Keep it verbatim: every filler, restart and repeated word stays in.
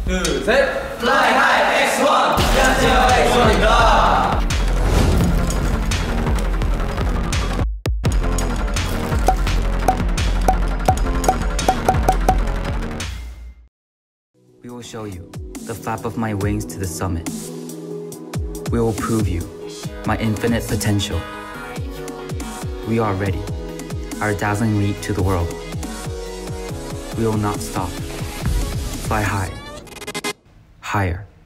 둘, 셋! Fly high 엑스 원! 안녕하세요, 엑스 원입니다. We will show you the flap of my wings to the summit. We will prove you my infinite potential. We are ready, our dazzling leap to the world. We will not stop. Fly high, higher.